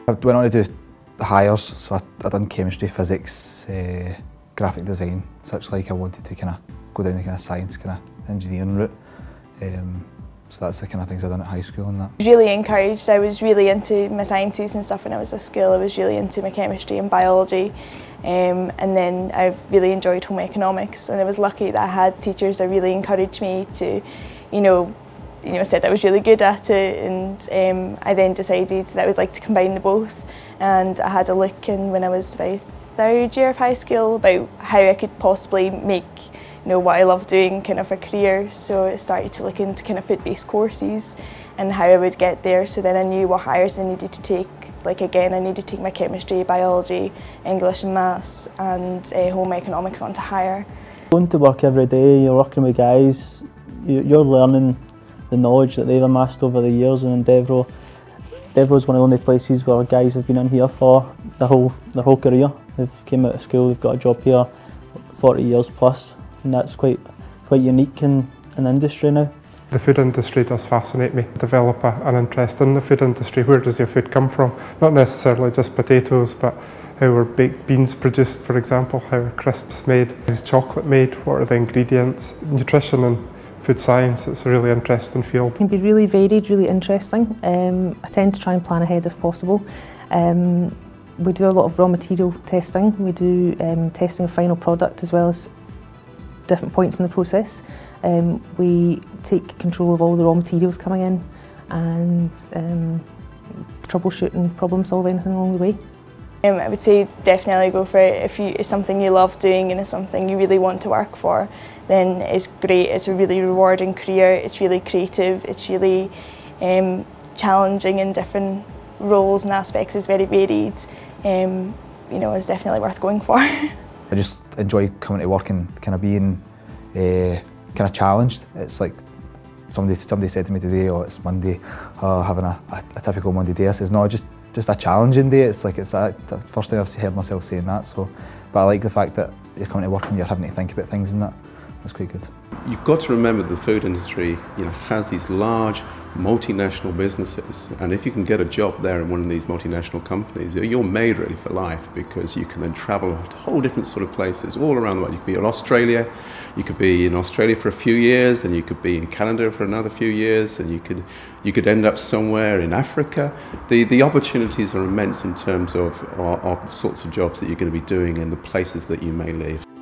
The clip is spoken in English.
I went on to do the hires, so I done chemistry, physics, graphic design, such like. I wanted to kind of go down the kind of science, kind of engineering route. So that's the kind of things I done at high school and that. I was really encouraged. I was really into my sciences and stuff when I was at school. I was really into my chemistry and biology. And then I really enjoyed home economics, and I was lucky that I had teachers that really encouraged me to, said I was really good at it, and I then decided that I would like to combine the both. And I had a look in when I was about third year of high school about how I could possibly make what I love doing kind of a career. So I started to look into kind of food-based courses and how I would get there. So then I knew what hires I needed to take. Like again, I needed to take my chemistry, biology, English and maths, and home economics onto hire. Going to work every day, you're working with guys, you're learning the knowledge that they've amassed over the years, and Endeavour is one of the only places where guys have been in here for their whole career. They've came out of school, they've got a job here 40 years plus, and that's quite unique in the industry now. The food industry does fascinate me. Develop an interest in the food industry. Where does your food come from? Not necessarily just potatoes, but how are baked beans produced, for example, how are crisps made, how's chocolate made, what are the ingredients. Nutrition and food science, it's a really interesting field. It can be really varied, really interesting. I tend to try and plan ahead if possible. We do a lot of raw material testing. We do testing of final product as well as different points in the process. We take control of all the raw materials coming in and troubleshooting, problem solving anything along the way. I would say definitely go for it. If it's something you love doing and it's something you really want to work for, then it's great. It's a really rewarding career. It's really creative. It's really challenging in different roles and aspects. It's very varied. It's definitely worth going for. I just enjoy coming to work and kind of being kind of challenged. It's like somebody said to me today, "Oh, it's Monday, having a typical Monday day." I says, "No, just a challenging day." It's the first time I've heard myself saying that. So, but I like the fact that you're coming to work and you're having to think about things and that. That's quite good. You've got to remember the food industry, has these large multinational businesses, and if you can get a job there in one of these multinational companies, you're made ready for life, because you can then travel to whole different sort of places all around the world. You could be in Australia, you could be in Australia for a few years, and you could be in Canada for another few years, and you could end up somewhere in Africa. The opportunities are immense in terms of the sorts of jobs that you're going to be doing and the places that you may live.